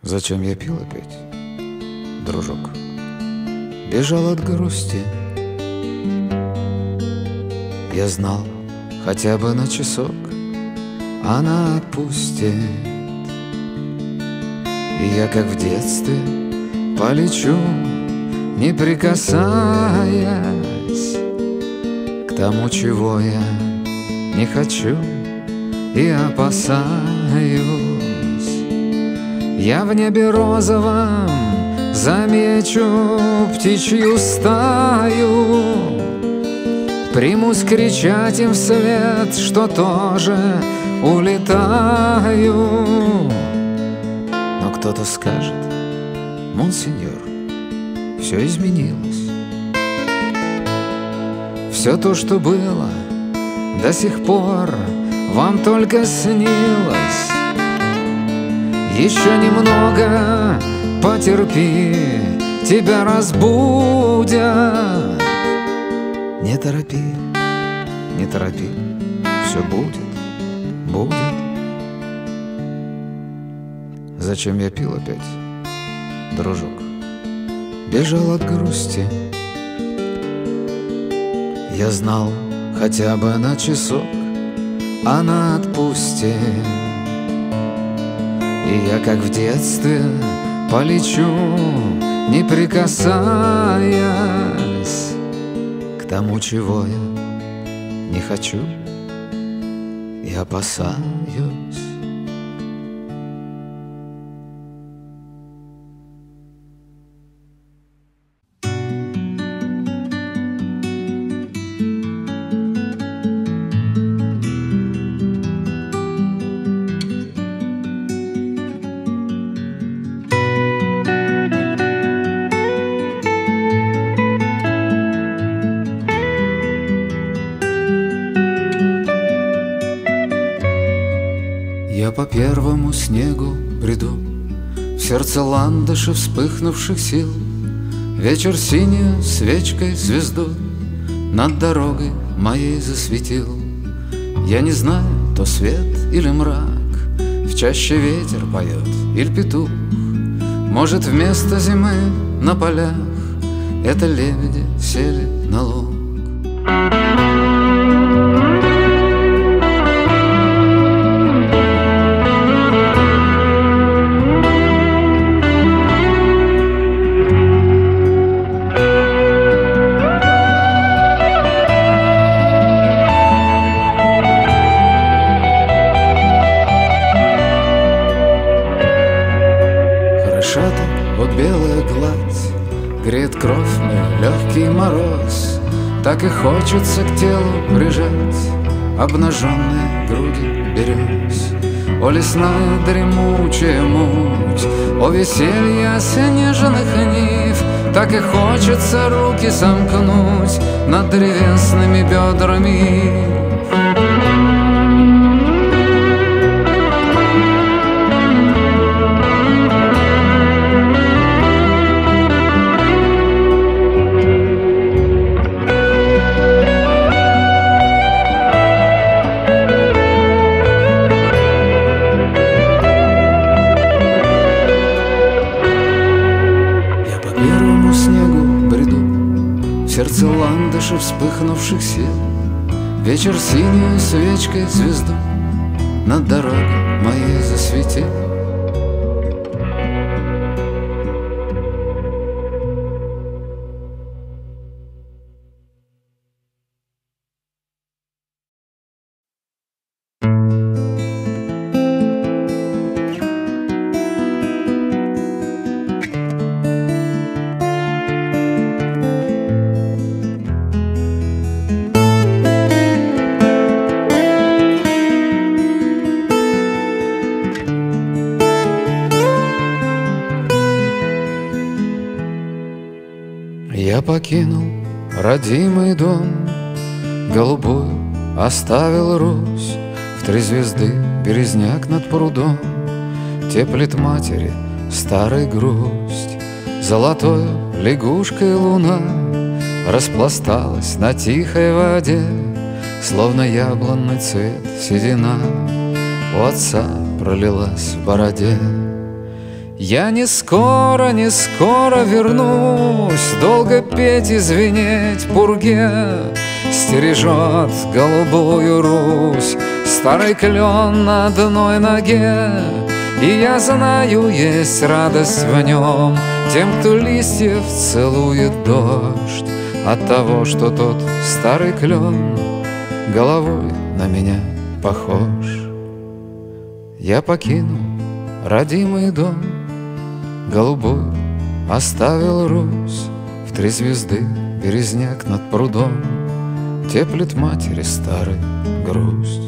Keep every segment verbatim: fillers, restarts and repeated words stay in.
Зачем я пил опять, дружок? Бежал от грусти. Я знал, хотя бы на часок она отпустит, и я, как в детстве, полечу, не прикасаясь к тому, чего я не хочу и опасаюсь. Я в небе розовом замечу птичью стаю, примусь кричать им вслед, что тоже улетаю. Но кто-то скажет: монсеньор, все изменилось. Все то, что было до сих пор, вам только снилось. Еще немного потерпи, тебя разбудят. Не торопи, не торопи, все будет, будет. Зачем я пил опять, дружок? Бежал от грусти. Я знал, хотя бы на часок она отпустит, и я, как в детстве, полечу, не прикасаясь к тому, чего я не хочу и опасаюсь. Я по первому снегу бреду, в сердце ландышей вспыхнувших сил. Вечер синюю свечкой звезду над дорогой моей засветил. Я не знаю, то свет или мрак, в чаще ветер поет или петух. Может, вместо зимы на полях это лебеди сели на луг. Вот белая гладь греет кровь, мой легкий мороз. Так и хочется к телу прижать обнаженные груди берез. О, лесная дремучая муть, о, веселье снежных нив. Так и хочется руки сомкнуть над древесными бедрами. В сердце ландышей вспыхнувших сил. Вечер синюю свечкой звезду над дорогой моей засветил. Я покинул родимый дом, голубую оставил Русь. В три звезды березняк над прудом теплит матери старой грусть. Золотою лягушкой луна распласталась на тихой воде, словно яблонный цвет седина у отца пролилась в бороде. Я не скоро, не скоро вернусь, долго петь и звенеть пурге. Стережет голубую Русь старый клен на одной ноге. И я знаю, есть радость в нем тем, кто листьев целует дождь, от того, что тот старый клен головой на меня похож. Я покинул родимый дом, голубой оставил Русь. В три звезды березняк над прудом теплит матери старый грусть.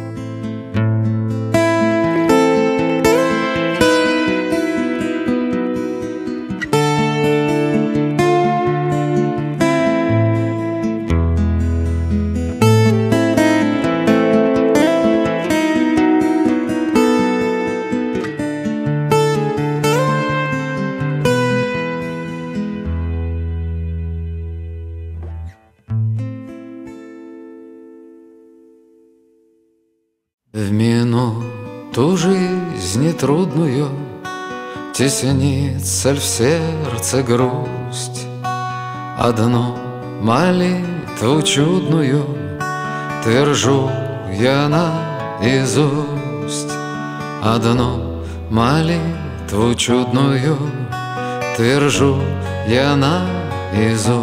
В минуту жизни трудную теснится ль в сердце грусть. Одну молитву чудную твержу я наизусть. Одну молитву чудную твержу я наизусть.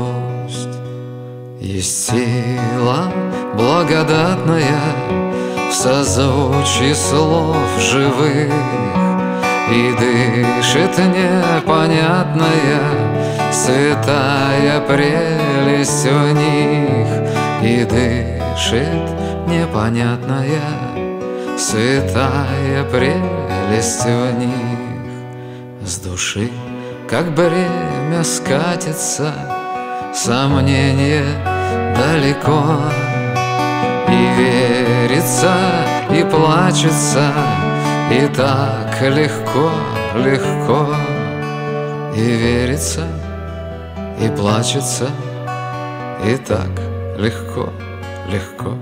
Есть сила благодатная в созвучии слов живых, и дышит непонятная святая прелесть в них, и дышит непонятная святая прелесть в них. С души, как бремя, скатится сомнение далеко, и верится, и плачется, и так легко, легко. И верится, и плачется, и так легко, легко.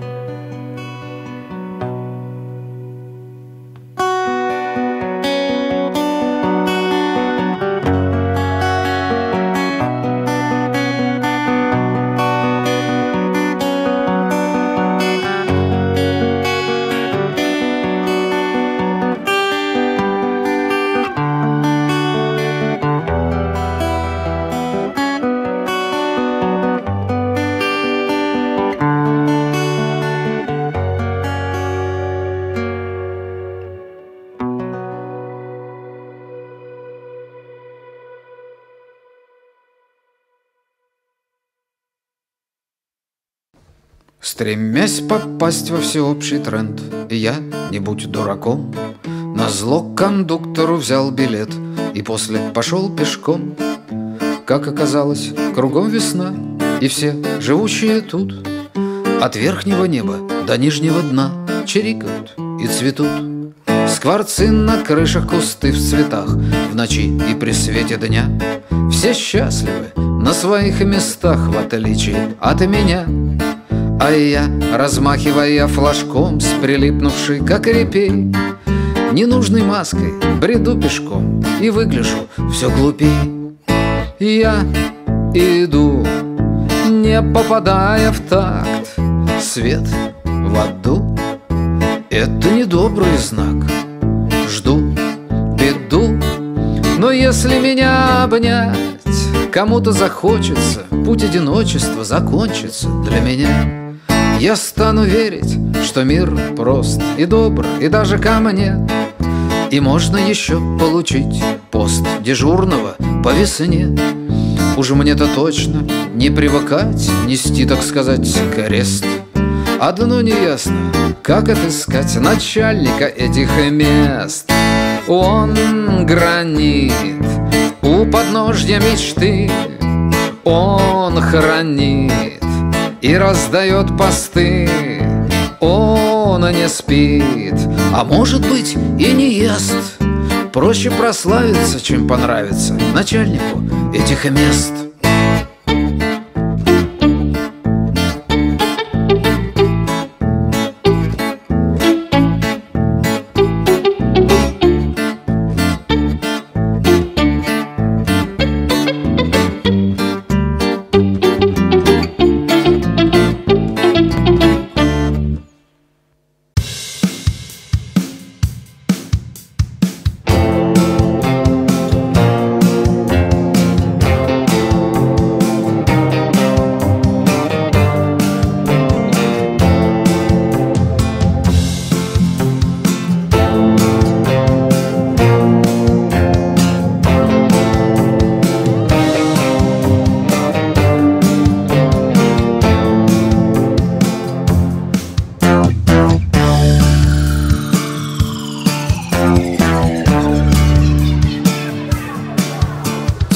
Стремясь попасть во всеобщий тренд, я, не будь дураком, назло кондуктору взял билет и после пошел пешком. Как оказалось, кругом весна, и все живущие тут от верхнего неба до нижнего дна чирикают и цветут. Скворцы на крышах, кусты в цветах, в ночи и при свете дня. Все счастливы на своих местах, в отличие от меня. А я, размахивая флажком с прилипнувшей, как репей, ненужной маской бреду пешком и выгляжу все глупей. Я иду, не попадая в такт, свет в аду — это недобрый знак. Жду беду, но если меня обнять, кому-то захочется, путь одиночества закончится для меня. Я стану верить, что мир прост и добр, и даже ко мне. И можно еще получить пост дежурного по весне. Уж мне-то точно не привыкать нести, так сказать, крест. Одно неясно, как отыскать начальника этих мест. Он гранит у подножья мечты, он хранит и раздает посты. Он не спит, а может быть и не ест. Проще прославиться, чем понравиться начальнику этих мест.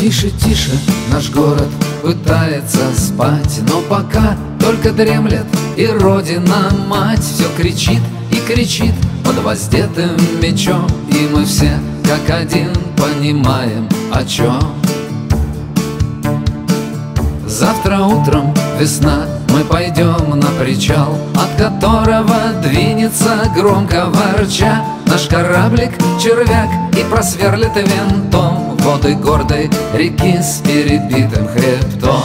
тише, тише, наш город пытается спать, но пока только дремлет, и Родина-мать все кричит и кричит под воздетым мечом, и мы все как один понимаем, о чем. Завтра утром весна, мы пойдем на причал, от которого двинется громко ворча наш кораблик-червяк и просверлит винтом воды гордой реки с перебитым хребтом.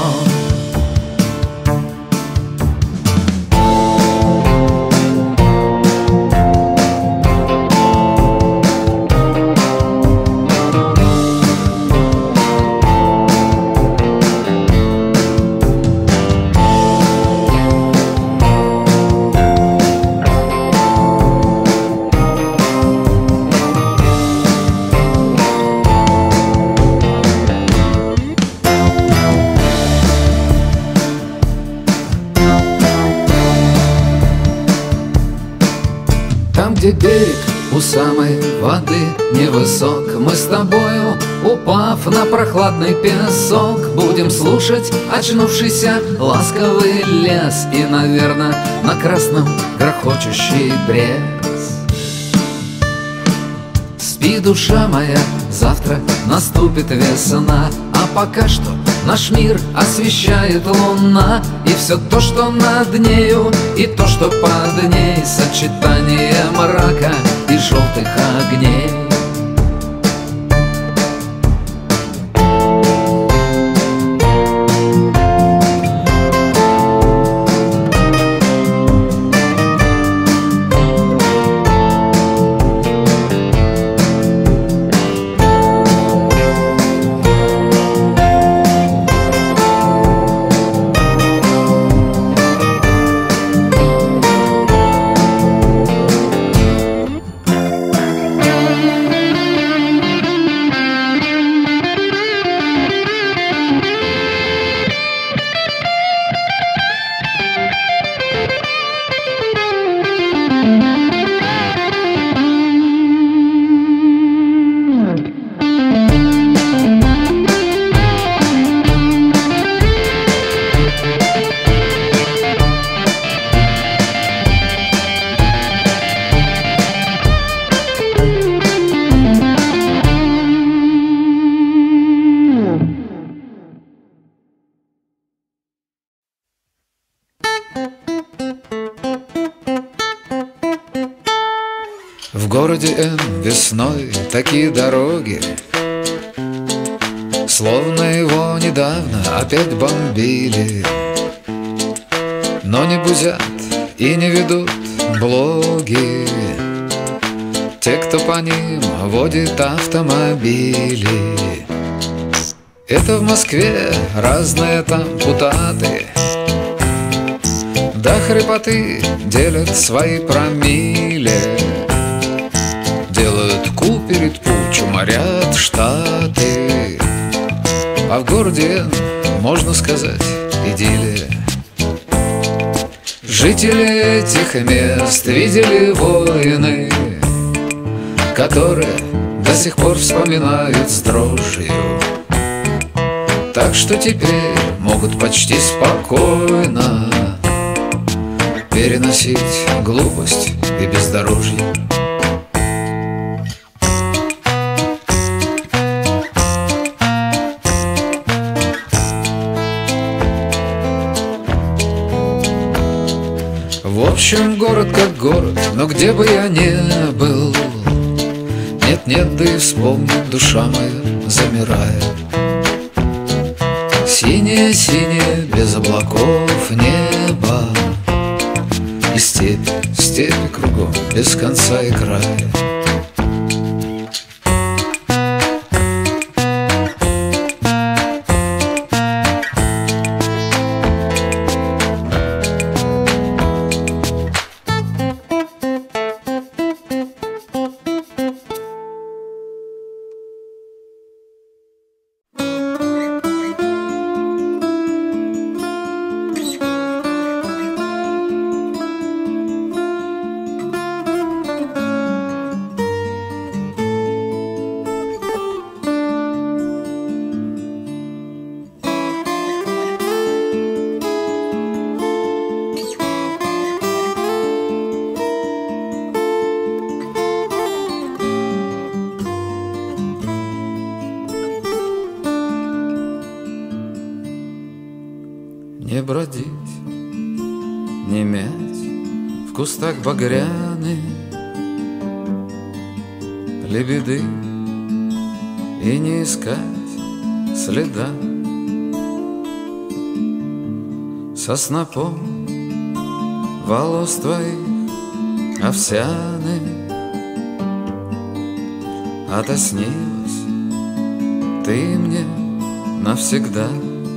Где берег у самой воды невысок, мы с тобою, упав на прохладный песок, будем слушать очнувшийся ласковый лес и, наверное, на красном грохочущий пресс. Спи, душа моя, завтра наступит весна, а пока что наш мир освещает луна, и все то, что над нею, и то, что под ней, сочетание мрака и желтых огней. В городе Н весной такие дороги, словно его недавно опять бомбили, но не бузят и не ведут блоги те, кто по ним водит автомобили. Это в Москве разные там путаты до хрипоты делят свои промилле, делают ку перед пу, чуморят штаты. А в городе, можно сказать, идиллия. Жители этих мест видели войны, которые до сих пор вспоминают с дрожью. Так что теперь могут почти спокойно переносить глупость и бездорожье. В общем, город как город, но где бы я ни был, нет-нет, да и вспомнит душа моя, замирая. Синее-синее, без облаков небо, и степи, степи кругом, без конца и края. Не бродить, не мять в кустах багряны лебеды и не искать следа со снопом волос твоих овсяных. Отоснилась ты мне навсегда.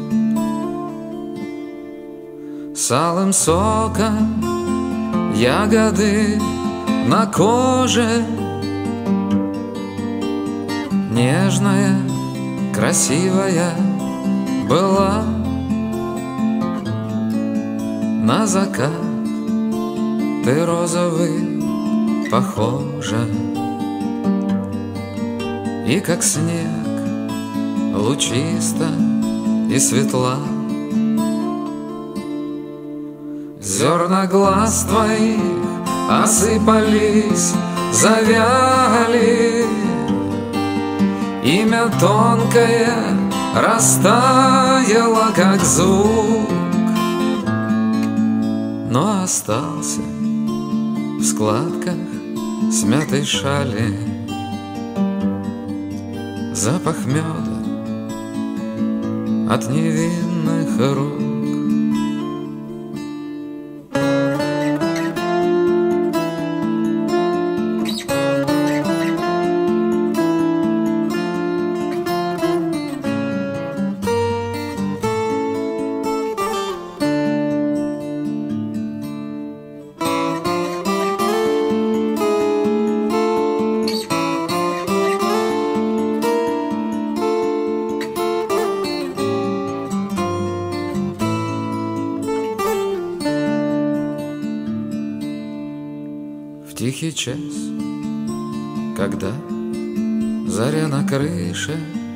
С алым соком ягоды на коже, нежная, красивая была. На закат ты розовый похожа, и как снег лучиста и светла. Зерна глаз твоих осыпались, завяли, имя тонкое растаяло, как звук, но остался в складках смятой шали запах меда от невинных рук. Тихий час, когда заря на крыше,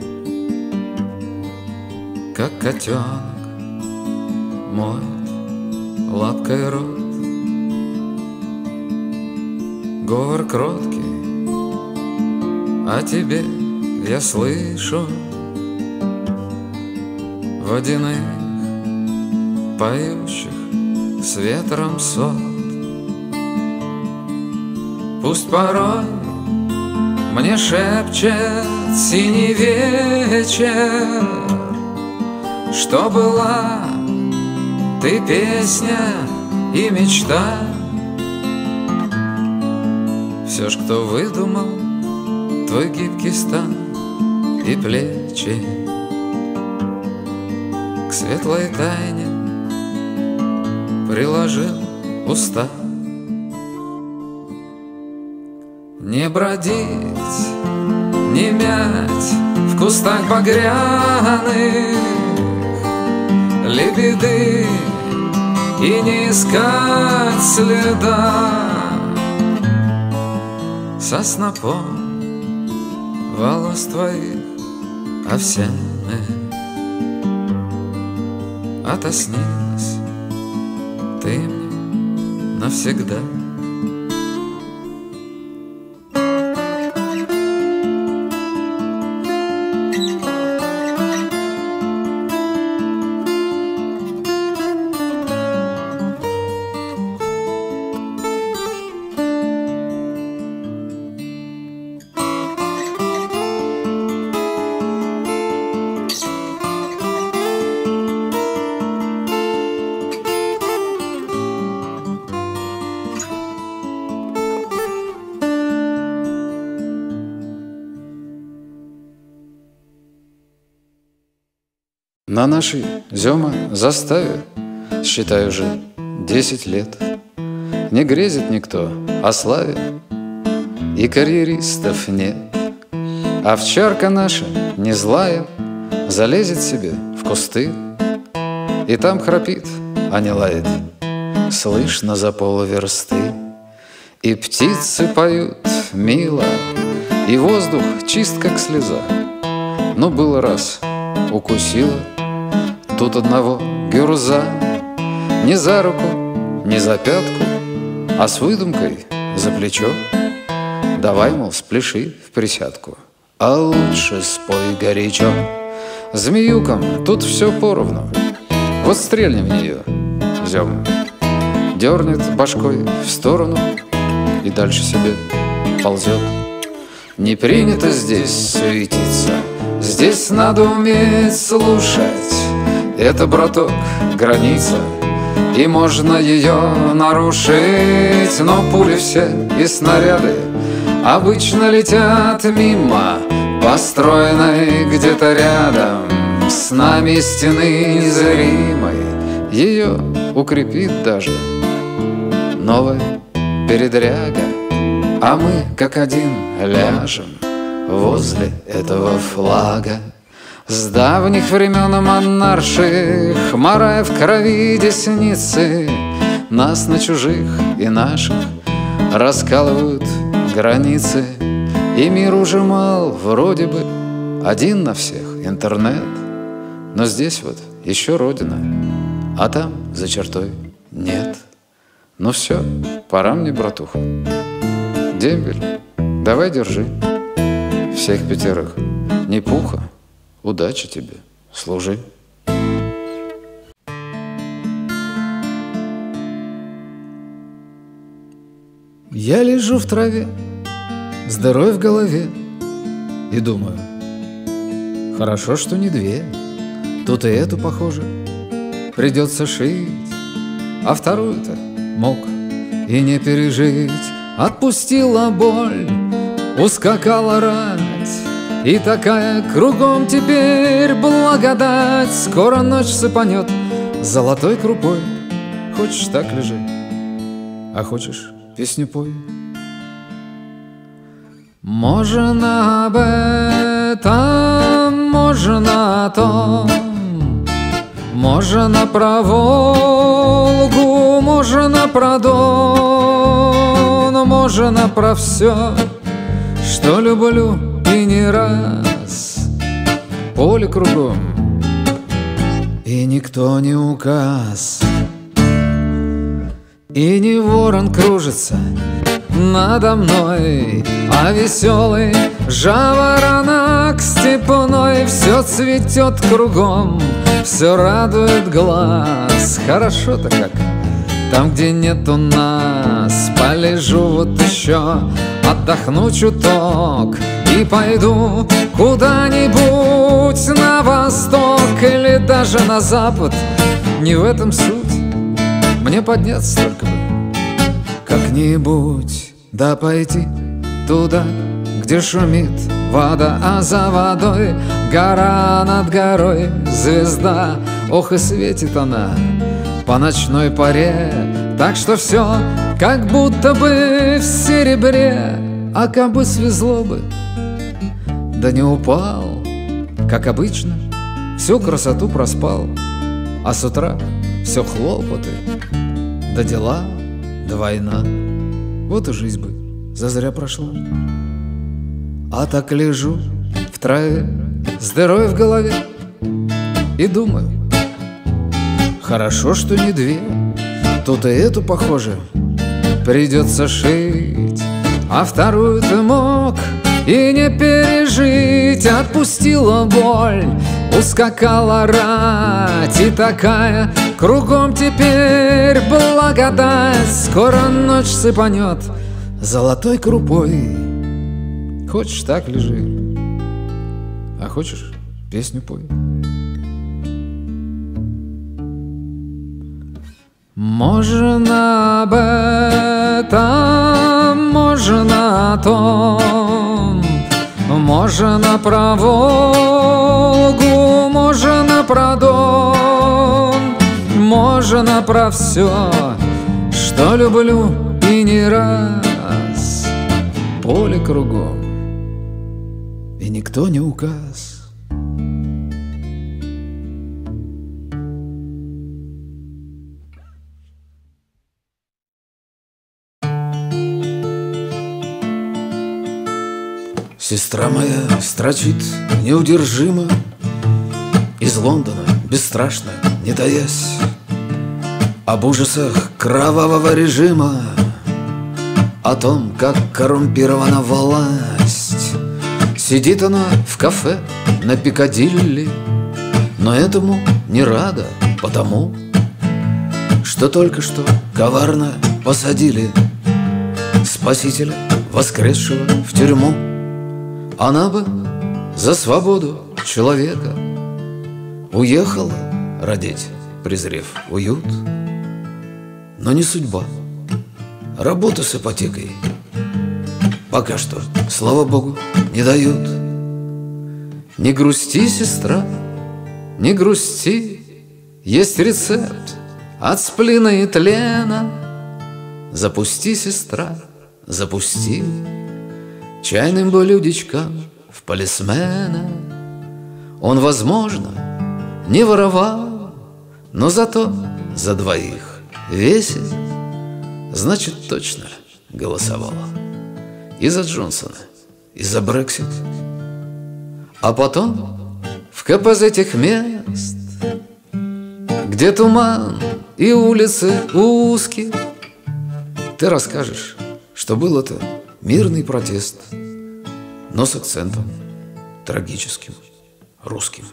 как котенок моет лапкой рот, говор кроткий о тебе я слышу, водяных, поющих с ветром сот. Пусть порой мне шепчет синий вечер, что была ты песня и мечта. Все ж, кто выдумал твой гибкий стан и плечи, к светлой тайне приложил уста. Не бродить, не мять в кустах багряных лебеды и не искать следа со снопом волос твоих овсяных. Отоснилась ты мне навсегда. На нашей, Зёма, заставе, считай, уже десять лет, не грезит никто о славе, и карьеристов нет. Овчарка наша, не злая, залезет себе в кусты, и там храпит, а не лает, слышно за полверсты. И птицы поют мило, и воздух чист, как слеза. Но было раз укусила тут одного гюрза, не за руку, не за пятку, а с выдумкой за плечо. Давай, мол, спляши в присядку, а лучше спой горячо. Змеюкам тут все поровну, Вот стрельни в нее, Зёма. Дернет башкой в сторону и дальше себе ползет. Не принято здесь суетиться, здесь надо уметь слушать. Это, браток, граница, и можно ее нарушить. Но пули все и снаряды обычно летят мимо построенной где-то рядом с нами стены незримой. Ее укрепит даже новая передряга, а мы как один ляжем возле этого флага. С давних времен монарших, хмарая в крови десницы, нас на чужих и наших раскалывают границы. И мир уже мал, вроде бы один на всех интернет, но здесь вот еще родина, а там за чертой нет. Ну все, пора мне, братуха. Дембель, давай держи всех пятерых. Не пуха, удачи тебе, служи. Я лежу в траве с дырой в голове и думаю, хорошо, что не две. Тут и эту, похоже, придется шить, а вторую-то мог и не пережить. Отпустила боль, ускакала рать, и такая кругом теперь благодать. Скоро ночь сыпанет золотой крупой. Хочешь, так лежи, а хочешь, песню пой. Можно об этом, можно о том, можно про Волгу, можно про Дон, можно про все, что люблю и не раз. Поле кругом, и никто не указ, и не ворон кружится надо мной, а веселый жаворонок степной. Все цветет кругом, все радует глаз. Хорошо-то как там, где нету нас. Полежу вот еще, отдохну чуток и пойду куда-нибудь на восток или даже на запад. Не в этом суть, мне подняться только бы как-нибудь, да пойти туда, где шумит вода, а за водой гора над горой звезда. Ох, и светит она по ночной поре, так что все как будто бы в серебре. А как бы свезло бы, да не упал, как обычно, всю красоту проспал, а с утра все хлопоты, да дела, да война. Вот и жизнь бы зазря прошла. А так лежу в траве с дырой в голове и думаю, хорошо, что не две. Тут и эту, похоже, придется шить, а вторую ты мог и не пережить. Отпустила боль, ускакала рать, и такая кругом теперь благодать. Скоро ночь сыпанет золотой крупой. Хочешь, так лежи, а хочешь, песню пой. Можно об этом, можно о том, можно про Волгу, можно про Дон, можно про все, что люблю и не раз. Поле кругом, и никто не указ. Сестра моя строчит неудержимо из Лондона, бесстрашно, не таясь, об ужасах кровавого режима, о том, как коррумпирована власть. Сидит она в кафе на Пикадилли, но этому не рада, потому, что только что коварно посадили спасителя, воскресшего в тюрьму. Она бы за свободу человека уехала родить, презрев уют. Но не судьба. Работу с ипотекой пока что, слава богу, не дают. Не грусти, сестра, не грусти, есть рецепт от сплина и тлена. Запусти, сестра, запусти чайным блюдечком в полисмена. Он, возможно, не воровал, но зато за двоих весит. Значит, точно голосовал и за Джонсона, и за Брексит. А потом в КПЗ тех мест, где туман и улицы узкие, ты расскажешь, что был это мирный протест, но с акцентом трагическим, русским.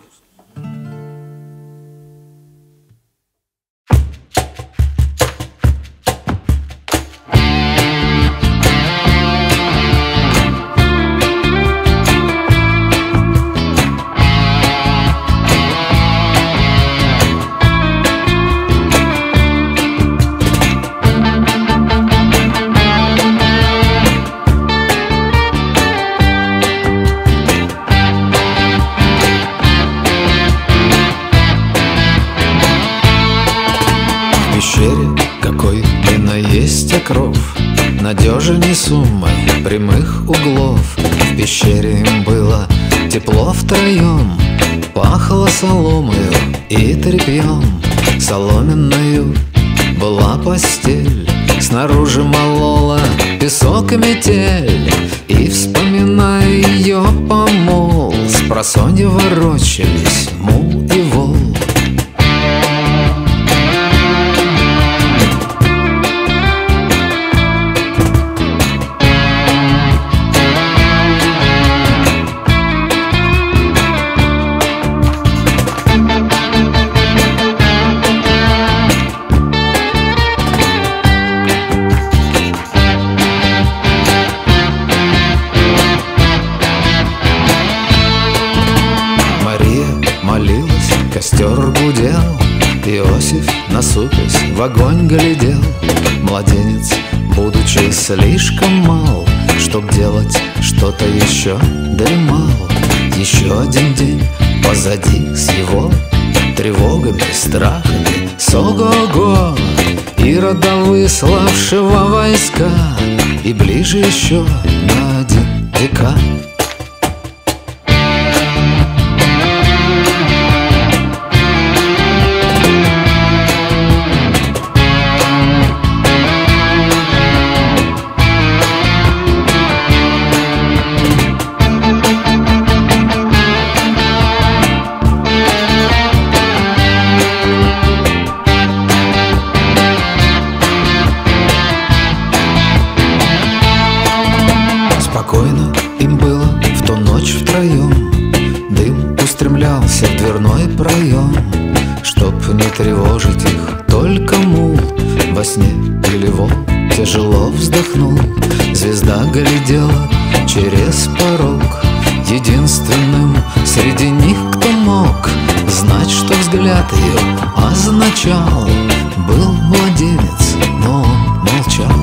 Какой длина есть окров, надежней суммы прямых углов. В пещере им было тепло втроем, пахло соломою и тряпьем. Соломенною была постель, снаружи молола песок и метель. И, вспоминая ее помол, спросонья ворочались мул и вол. Костер гудел, Иосиф, насупясь, в огонь глядел. Младенец, будучи слишком мал, чтоб делать что-то еще, дремал. Еще один день позади с его тревогами, страхами, с ого-го. Ирода, выславшего войска, и ближе еще на один декад. Спокойно им было в ту ночь втроем. Дым устремлялся в дверной проем, чтоб не тревожить их, только мул во сне или вол тяжело вздохнул. Звезда глядела через порог, единственным среди них, кто мог знать, что взгляд ее означал. Был младенец, но он молчал.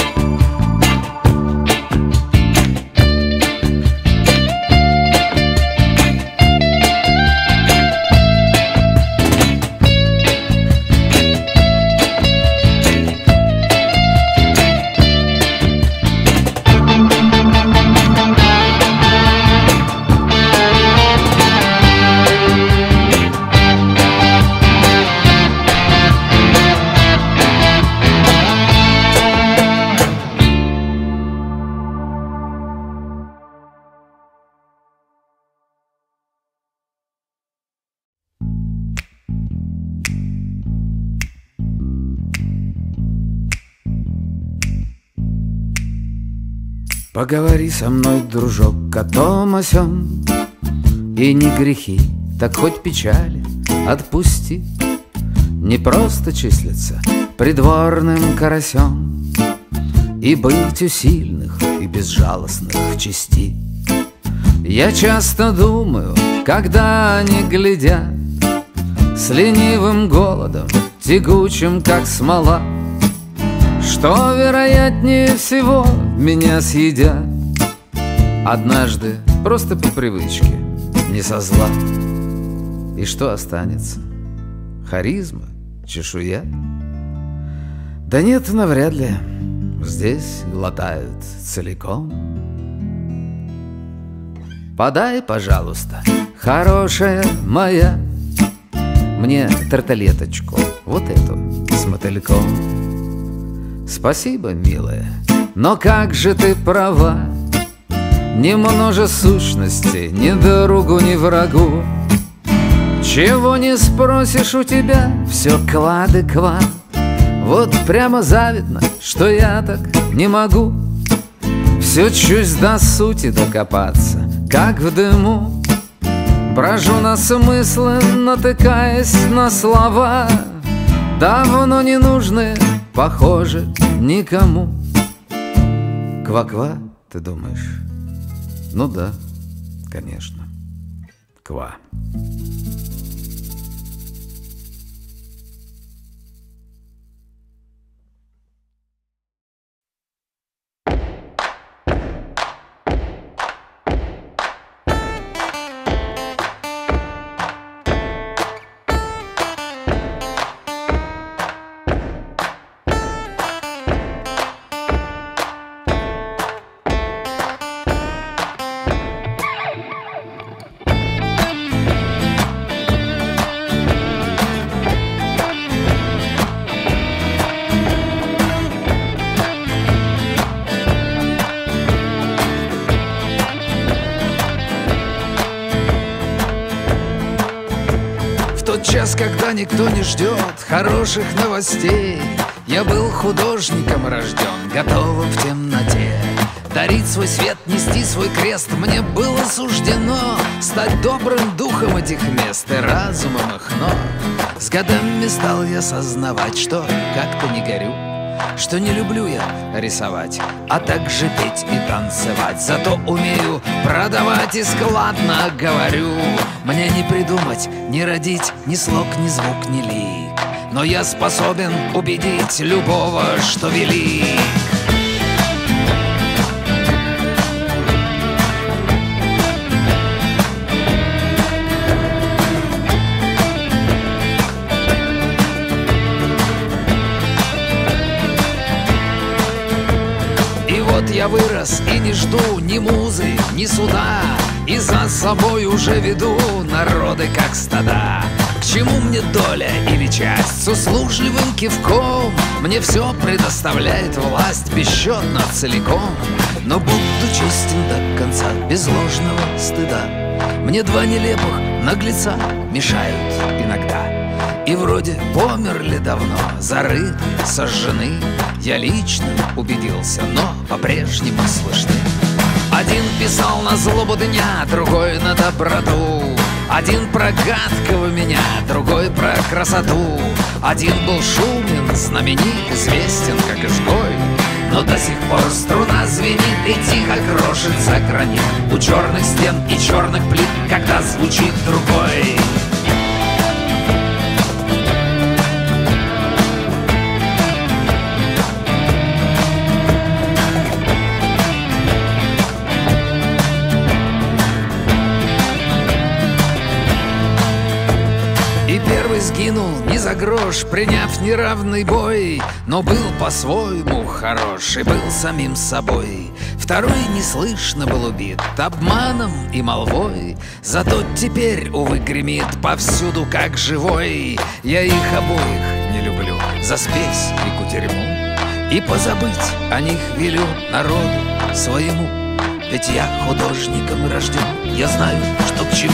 Поговори со мной, дружок, о том о сём, и не грехи, так хоть печали отпусти. не просто числиться придворным карасем и быть у сильных и безжалостных в чести. Я часто думаю, когда они глядят с ленивым голодом, тягучим, как смола, что, вероятнее всего, меня съедят однажды просто по привычке, не со зла. И что останется? Харизма? Чешуя? Да нет, навряд ли. Здесь глотают целиком. Подай, пожалуйста, хорошая моя, мне тарталеточку, вот эту, с мотыльком. Спасибо, милая, но как же ты права, ни множе сущности, ни другу, ни врагу. Чего не спросишь у тебя, все клады ква. Вот прямо завидно, что я так не могу. Все чуть до сути докопаться, как в дыму. Брожу на смыслы, натыкаясь на слова, давно не нужны, похоже, никому. Ква-ква, ты думаешь? Ну да, конечно, ква. Час, когда никто не ждет хороших новостей, я был художником рожден, готовым в темноте дарить свой свет, нести свой крест. Мне было суждено стать добрым духом этих мест и разумом их ног. С годами стал я сознавать, что как-то не горю, что не люблю я рисовать, а также петь и танцевать. Зато умею продавать и складно говорю. Мне не придумать, не родить ни слог, ни звук, ни лик, но я способен убедить любого, что велик. Я вырос и не жду ни музы, ни суда, и за собой уже веду народы как стада. К чему мне доля или часть? С услужливым кивком мне все предоставляет власть бесчетно целиком. Но буду честен до конца, без ложного стыда. Мне два нелепых наглеца мешают иногда. И вроде померли давно, зарыты, сожжены. Я лично убедился, но по-прежнему слышны. Один писал на злобу дня, другой на доброту. Один про гадкого меня, другой про красоту. Один был шумен, знаменит, известен как изгой, но до сих пор струна звенит и тихо крошится гранит у черных стен и черных плит, когда звучит другой. Сгинул не за грош, приняв неравный бой, но был по-своему хорош и был самим собой. Второй неслышно был убит обманом и молвой, зато теперь, увы, гремит повсюду как живой. Я их обоих не люблю за спесь и кутерьму, и позабыть о них велю народу своему. Ведь я художником рожден, я знаю, что к чему.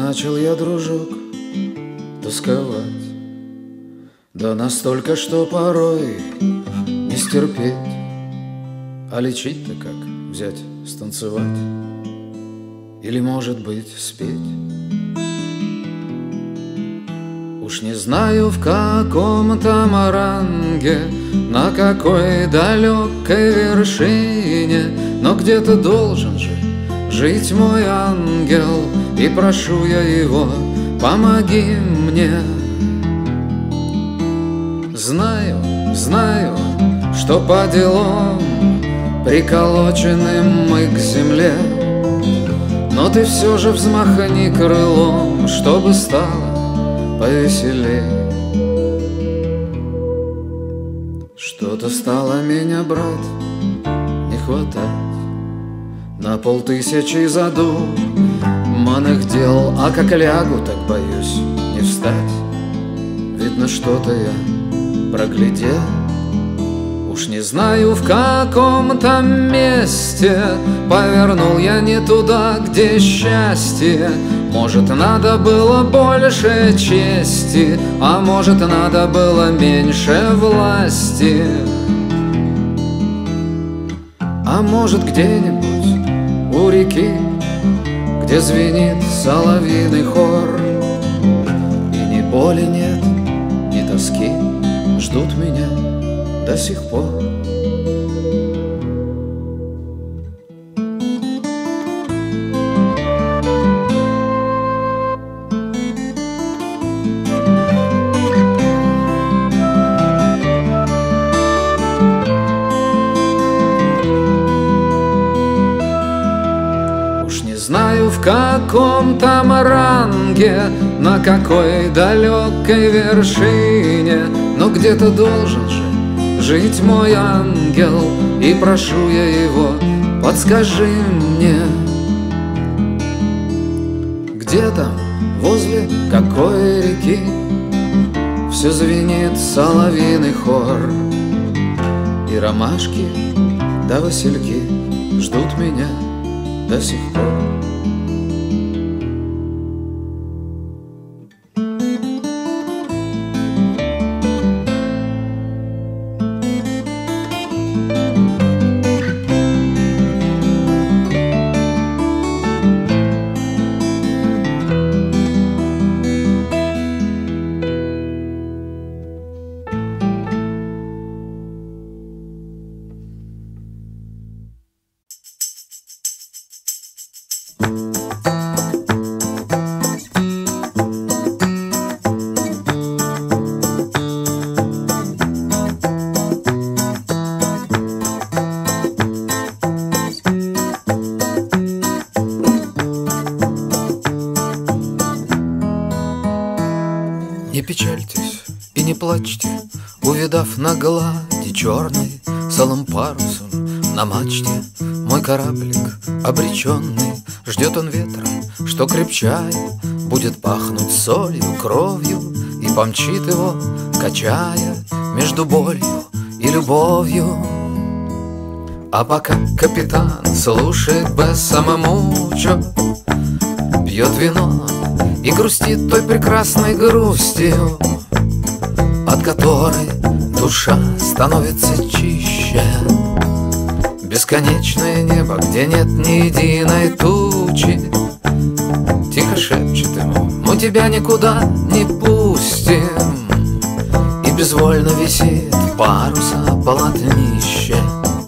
начал я, дружок, тосковать, да настолько, что порой не стерпеть. А лечить-то как взять, станцевать? Или, может быть, спеть? Уж не знаю, в каком там ранге, на какой далекой вершине, но где-то должен же жить мой ангел, и прошу я его, помоги мне. Знаю, знаю, что по делам приколочены мы к земле, но ты все же взмахни крылом, чтобы стало повеселей. Что-то стало меня, брат, не хватать на полтысячи задуманных дел, а как лягу, так боюсь не встать. Видно, что-то я проглядел. Уж не знаю, в каком там месте повернул я не туда, где счастье. Может, надо было больше чести, а может, надо было меньше власти. А может, где-нибудь у реки, где звенит соловьиный хор, и ни боли нет, ни тоски ждут меня до сих пор. Знаю, в каком там ранге, на какой далекой вершине, но где-то должен же жить мой ангел, и прошу я его, подскажи мне, где там, возле какой реки все звенит соловьиный хор, и ромашки да васильки ждут меня до сих пор. Не печальтесь и не плачьте, увидав на глади черной с алым парусом на мачте мой кораблик обреченный. Ждет он ветра, что крепчая будет пахнуть солью, кровью, и помчит его, качая между болью и любовью. А пока капитан слушает Бесама Мучо, пьет вино и грустит той прекрасной грустью, от которой душа становится чище. Бесконечное небо, где нет ни единой тучи, тихо шепчет ему: мы тебя никуда не пустим. И безвольно висит паруса полотнище.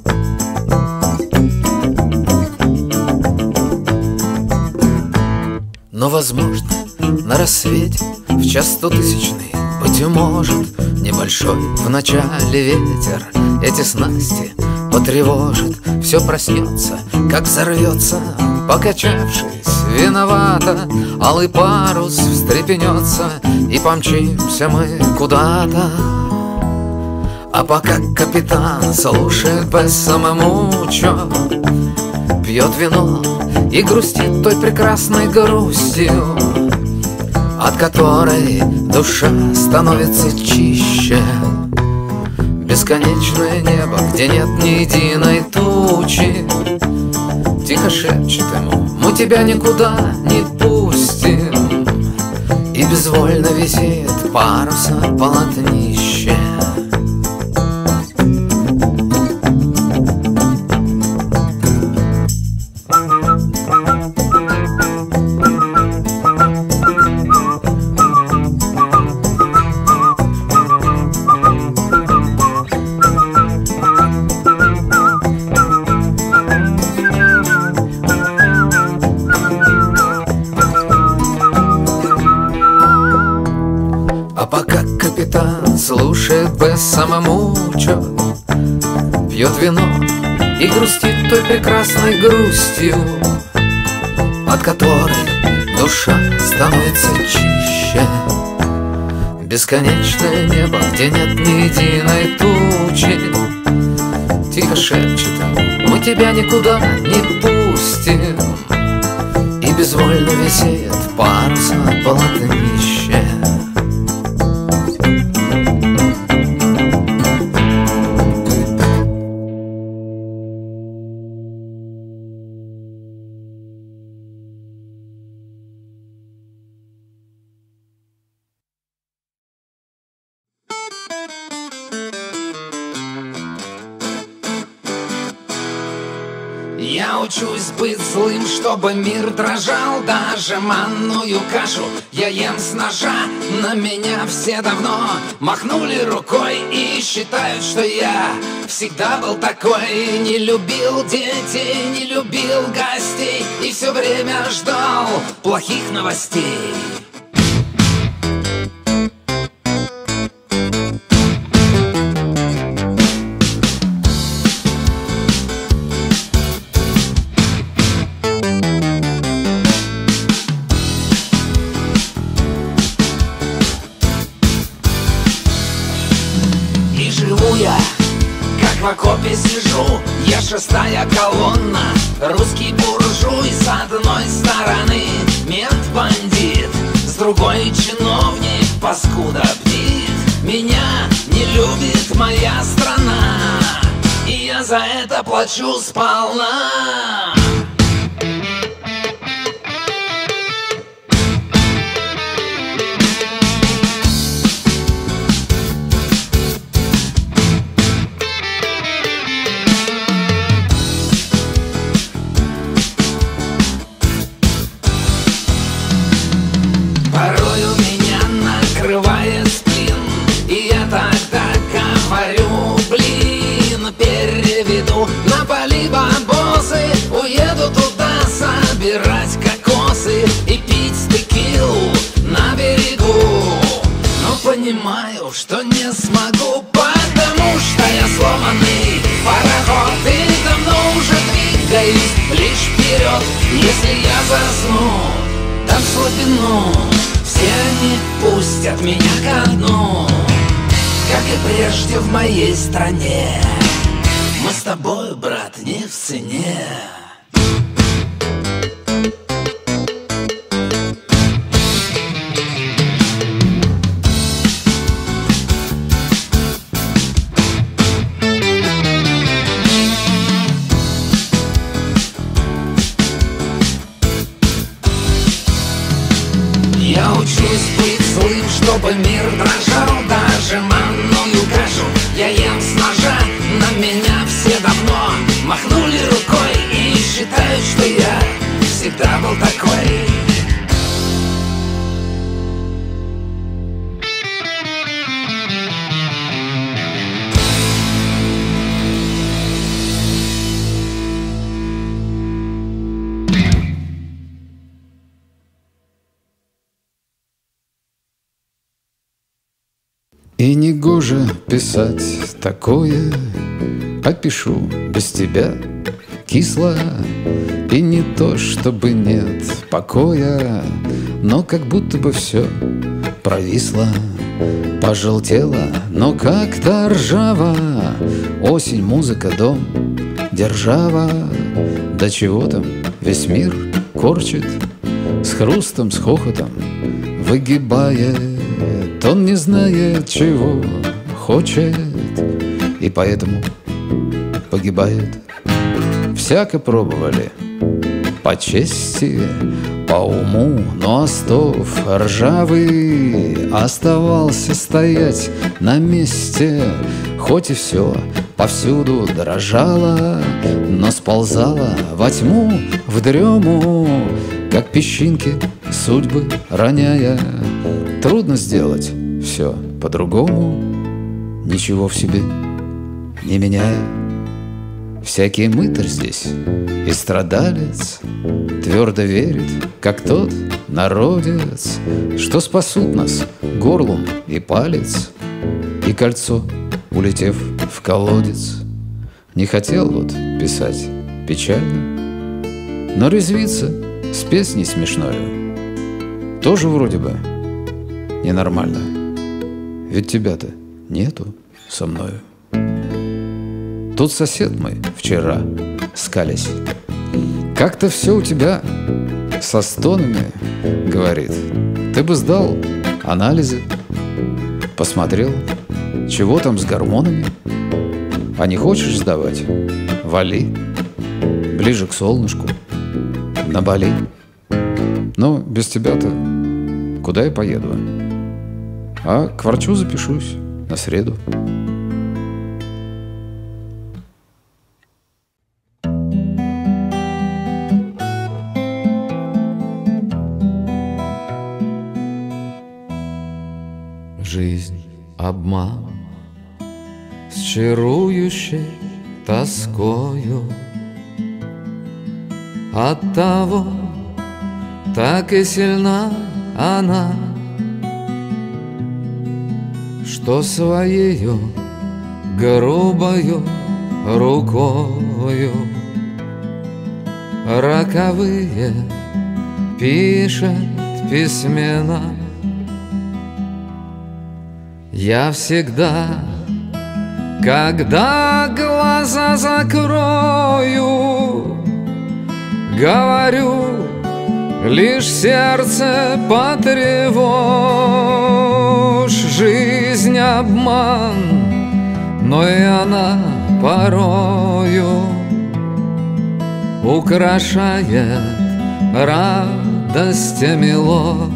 Но, возможно, на рассвете в час стотысячный, быть может, небольшой в начале ветер эти снасти потревожит. Все проснется, как взорвется, покачавшись виновато, алый парус встрепенется, и помчимся мы куда-то. А пока капитан слушает Бесама Мучо, пьет вино и грустит той прекрасной грустью, от которой душа становится чище. Бесконечное небо, где нет ни единой тучи, тихо шепчет ему: мы тебя никуда не пустим. и безвольно висит парус на полотнище. Слушает без самомуча, пьет вино и грустит той прекрасной грустью, от которой душа становится чище. Бесконечное небо, где нет ни единой тучи, тихо шепчет: мы тебя никуда не пустим. И безвольно висит парус на полотнище. Я учусь быть злым, чтобы мир дрожал. Даже манную кашу я ем с ножа. На меня все давно махнули рукой и считают, что я всегда был такой. Не любил детей, не любил гостей и все время ждал плохих новостей. В окопе сижу, я шестая колонна, русский буржуй с одной стороны, мент-бандит, с другой чиновник, паскуда бдит. Меня не любит моя страна, и я за это плачу сполна. Порою меня накрывает спин, и я тогда говорю: блин, переведу на Бали бабосы, уеду туда собирать кокосы и пить текилу на берегу. Но понимаю, что не смогу, потому что я сломанный пароход и давно уже двигаюсь лишь вперед. Если я засну, дам слабину, все они пустят меня ко дну. Как и прежде в моей стране, мы с тобой, брат, не в цене. Я учусь быть злым, чтобы мир дрожал. Даже манную кашу я ем с ножа. На меня все давно махнули рукой и считают, что я всегда был такой. И не гоже писать такое, а пишу без тебя кисло. И не то, чтобы нет покоя, но как будто бы все провисло, пожелтело, но как-то ржаво. Осень, музыка, дом, держава. Да чего там, весь мир корчит с хрустом, с хохотом выгибает. Он не знает, чего хочет, и поэтому погибает. Всяко пробовали по чести по уму, но остов ржавый оставался стоять на месте. Хоть и все повсюду дрожало, но сползало во тьму, в дрему, как песчинки судьбы роняя. Трудно сделать все по-другому, ничего в себе не меняя. Всякий мытарь здесь и страдалец твердо верит, как тот народец, что спасут нас горлом и палец, и кольцо, улетев в колодец. Не хотел вот писать печально, но резвиться с песней смешною тоже вроде бы ненормально, ведь тебя-то нету со мною. Тут сосед мой вчера, скалясь, как-то все у тебя со стонами, говорит. Ты бы сдал анализы, посмотрел, чего там с гормонами. А не хочешь сдавать? Вали, ближе к солнышку, на Бали. Но без тебя-то куда я поеду? А к врачу запишусь на среду. Жизнь — обман с чарующей тоскою. Оттого так и сильна она, что своею грубою рукою роковые пишет письмена. Я всегда, когда глаза закрою, говорю, лишь сердце потревожь. Жизнь обман, но и она порою украшает радостями ложь.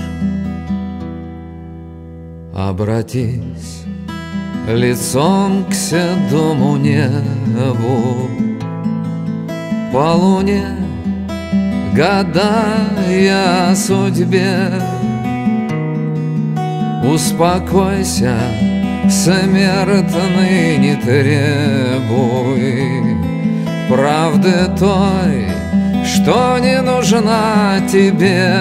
Обратись лицом к седому небу, по луне гадая о судьбе. Успокойся, смертный, не требуй правды той, что не нужна тебе.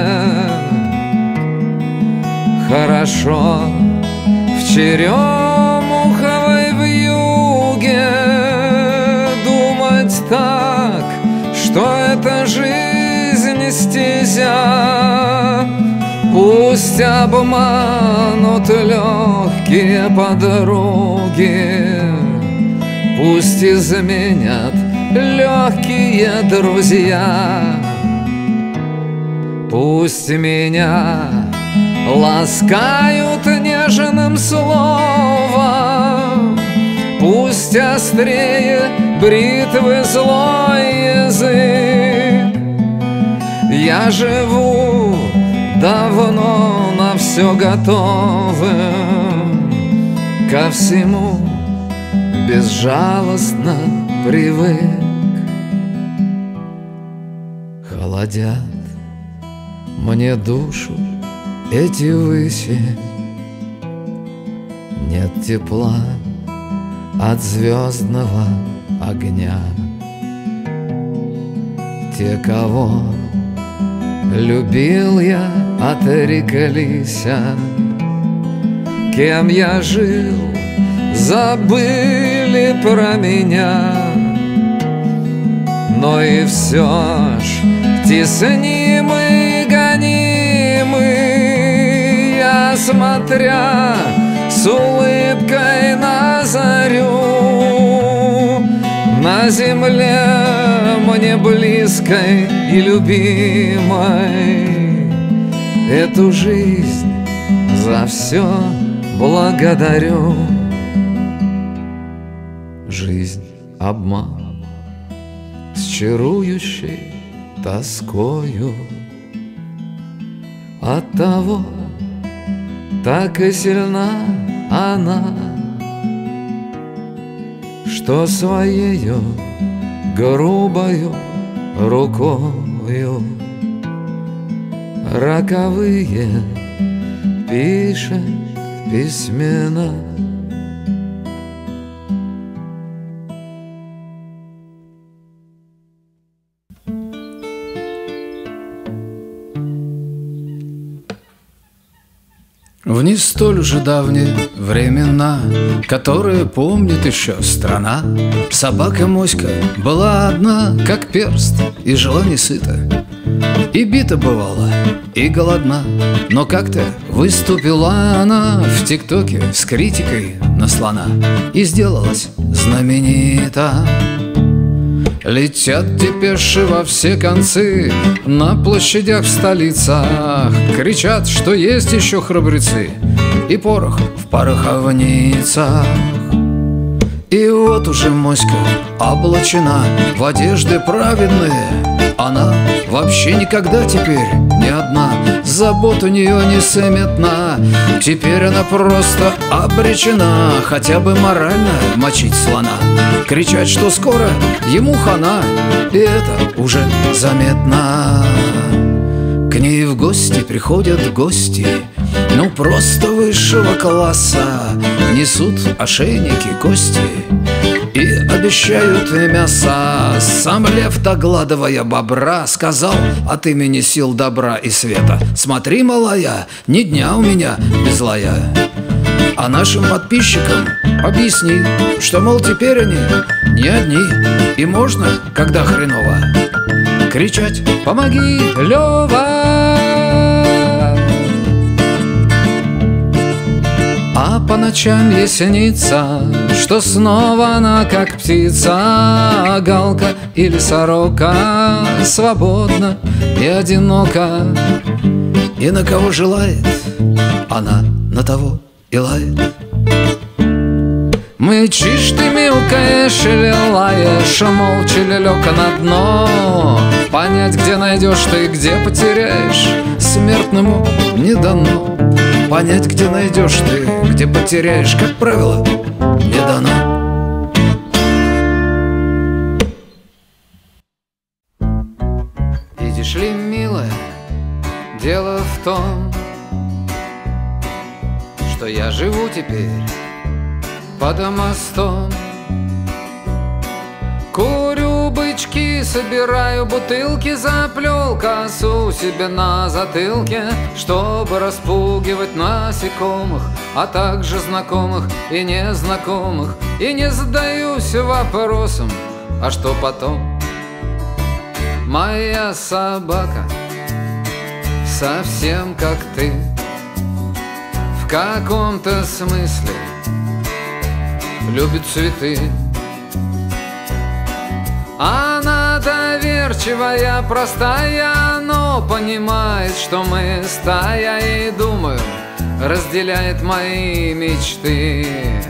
Хорошо в черемуховой вьюге думать так, что это жизнь стезя. Пусть обманут легкие подруги, пусть изменят легкие друзья. Пусть меня ласкают нежным словом, пусть острее бритвы злой язык. Я живу давно на все готовым, ко всему безжалостно привык. Холодят мне душу эти выси, нет тепла от звездного огня. Те, кого любил я, отреклись, кем я жил, забыли про меня. Но и все ж теснимы, гонимы я, смотря с улыбкой на зарю, на земле мне близкой и любимой. Эту жизнь за все благодарю. Жизнь — обман с чарующей тоскою. Оттого так и сильна она, что своею грубою рукою роковые пишет письмена. В не столь уже давние времена, которые помнит еще страна, собака Моська была одна, как перст, и жила не сыта, и бита бывала, и голодна. Но как-то выступила она в ТикТоке с критикой на слона и сделалась знаменита. Летят депеши во все концы, на площадях в столицах кричат, что есть еще храбрецы, и порох в пороховницах. И вот уже Моська облачена в одежды праведные, она вообще никогда теперь не одна, забот у нее несметна. Теперь она просто обречена хотя бы морально мочить слона, кричать, что скоро ему хана, и это уже заметно. К ней в гости приходят гости, ну просто высшего класса, несут ошейники, кости и обещают мясо. Сам лев, догладывая бобра, сказал от имени сил добра и света: смотри, малая, ни дня у меня без лая. А нашим подписчикам объясни, что, мол, теперь они не одни, и можно, когда хреново, кричать: помоги, Лёва! А по ночам ей снится, что снова она, как птица, галка или сорока, свободна и одинока. И на кого желает, она на того и лает. Мычишь ты, мяукаешь или лаешь, молча ли лёг на дно. Понять, где найдешь ты, где потеряешь, смертному не дано. Понять, где найдешь ты, где потеряешь, как правило, не дано. Видишь ли, милая, дело в том, что я живу теперь под мостом. Курю бычки, собираю бутылки, заплел косу себе на затылке, чтобы распугивать насекомых, а также знакомых и незнакомых. И не задаюсь вопросом: а что потом? Моя собака совсем как ты, в каком-то смысле любит цветы. Она доверчивая, простая, но понимает, что мы стая, и, думаю, разделяет мои мечты.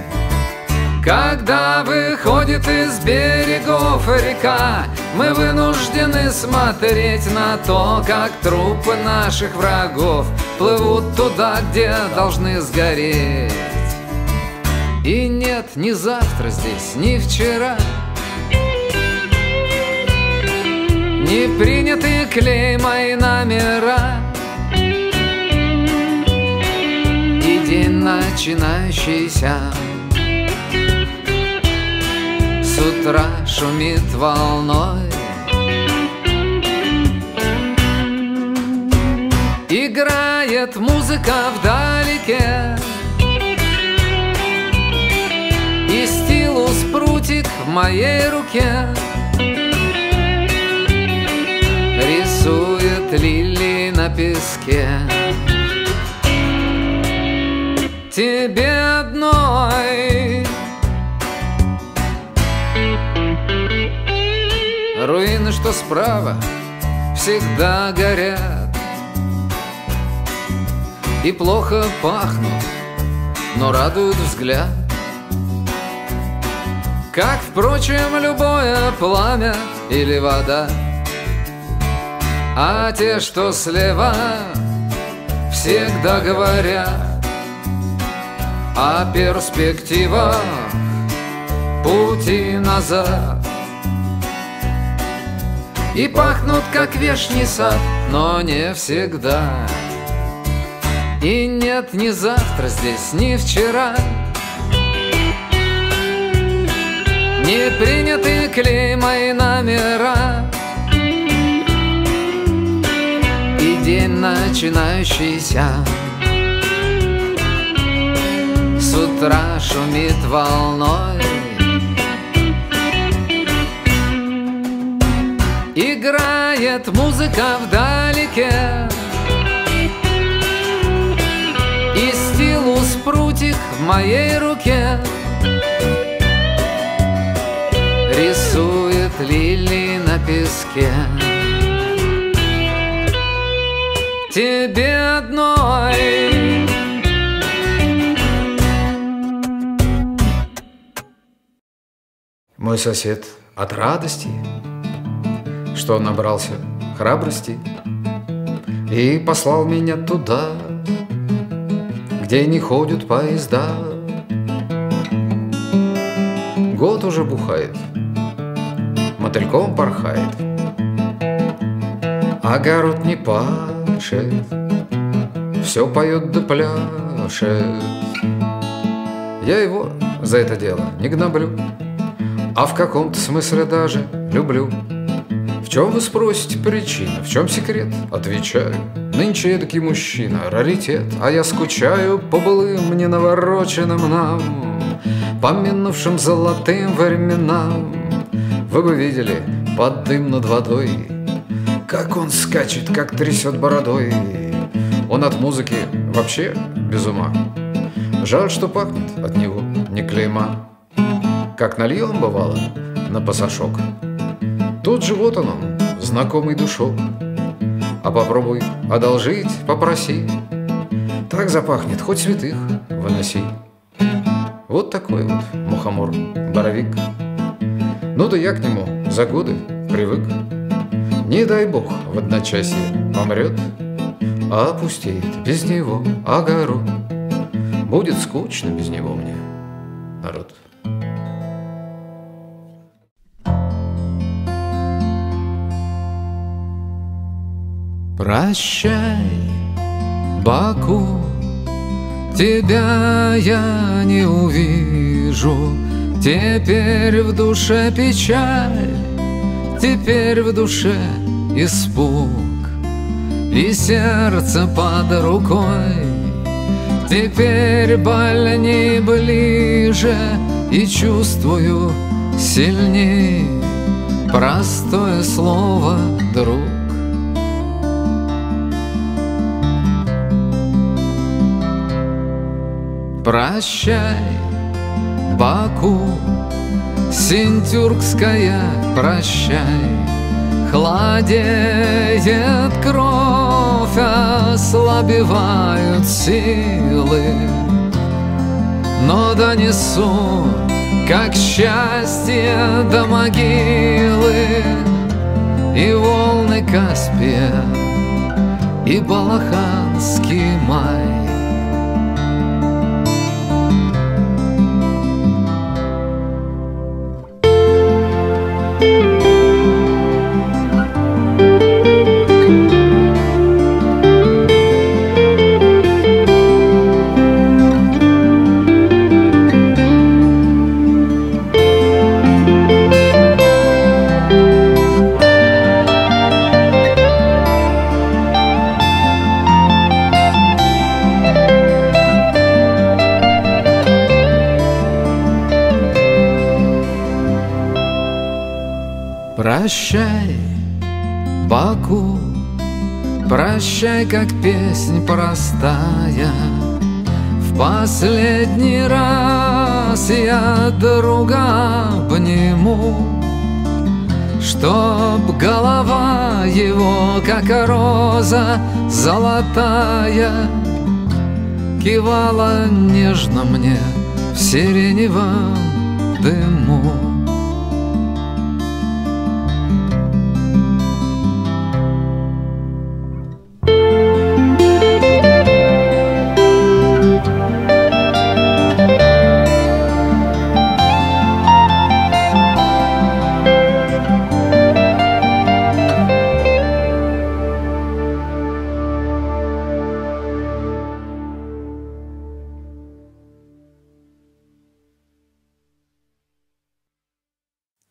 Когда выходит из берегов река, мы вынуждены смотреть на то, как трупы наших врагов плывут туда, где должны сгореть. И нет ни завтра здесь, ни вчера, не приняты клейма и номера. И день начинающийся с утра шумит волной. Играет музыка вдалеке, и стилус прутик в моей руке рисует лилии на песке. Тебе одной руины, что справа, всегда горят и плохо пахнут, но радуют взгляд. Как, впрочем, любое пламя или вода. А те, что слева, всегда говорят о перспективах пути назад. И пахнут, как вешний сад, но не всегда. И нет ни завтра здесь, ни вчера. Не приняты клейма и номера. И день начинающийся с утра шумит волной. Играет музыка вдалеке, и стилус прутик в моей руке рисует лилии на песке. Тебе одной. Мой сосед от радости, что набрался храбрости, и послал меня туда, где не ходят поезда. Год уже бухает, мотыльком порхает, огород не пашет, все поет да пляшет. Я его за это дело не гноблю, а в каком-то смысле даже люблю. В чем, вы спросите, причина? В чем секрет? Отвечаю: нынче эдакий мужчина, раритет. А я скучаю по былым, не навороченным нам, по минувшим золотым временам. Вы бы видели под дым над водой, как он скачет, как трясет бородой. Он от музыки вообще без ума. Жаль, что пахнет от него не клейма. Как нальем, бывало, на пасашок, тут же вот он, он, знакомый душок. А попробуй одолжить, попроси, так запахнет, хоть святых выноси. Вот такой вот мухомор-боровик. Ну да я к нему за годы привык. Не дай бог в одночасье помрет, а опустеет без него огород. Будет скучно без него мне, народ. Прощай, Баку, тебя я не увижу. Теперь в душе печаль, теперь в душе испуг, и сердце под рукой. Теперь больней ближе, и чувствую сильней простое слово «друг». Прощай, Баку, Синтюркская, прощай. Холодеет кровь, ослабевают силы, но донесу, как счастье до могилы, и волны Каспия, и балаханский май. Прощай, Баку, прощай, как песнь простая. В последний раз я друга обниму, чтоб голова его, как роза золотая, кивала нежно мне в сиреневом дыму.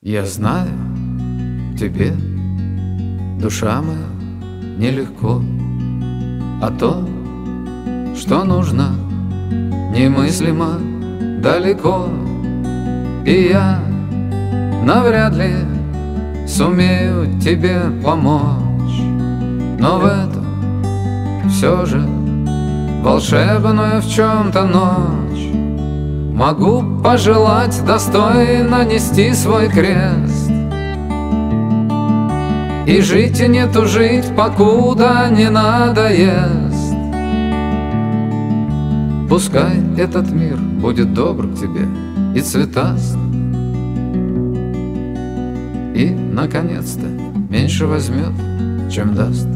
Я знаю, тебе, душа моя, нелегко, а то, что нужно, немыслимо далеко. И я навряд ли сумею тебе помочь, но в эту все же волшебную в чем-то ночь могу пожелать достойно нести свой крест и жить и не тужить, покуда не надоест. Пускай этот мир будет добр к тебе и цветаст, и, наконец-то, меньше возьмет, чем даст.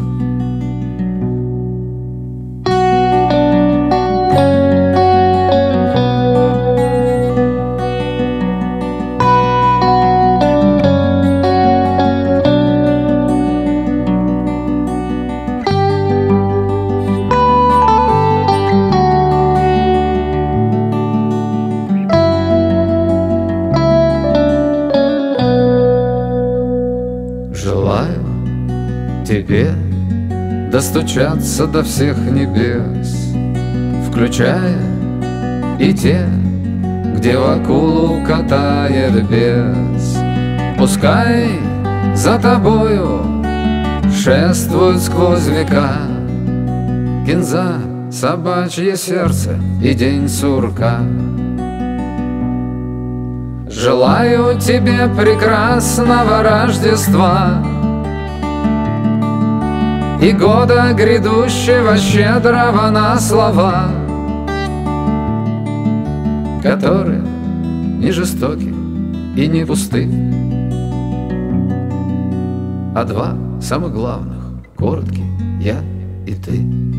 Желаю тебе достучаться до всех небес, включая и те, где в акулу катает бес. Пускай за тобою шествует сквозь века кинза, собачье сердце и день сурка. Желаю тебе прекрасного Рождества и года грядущего щедрого на слова, которые не жестоки и не пусты, а два самых главных, короткие, я и ты.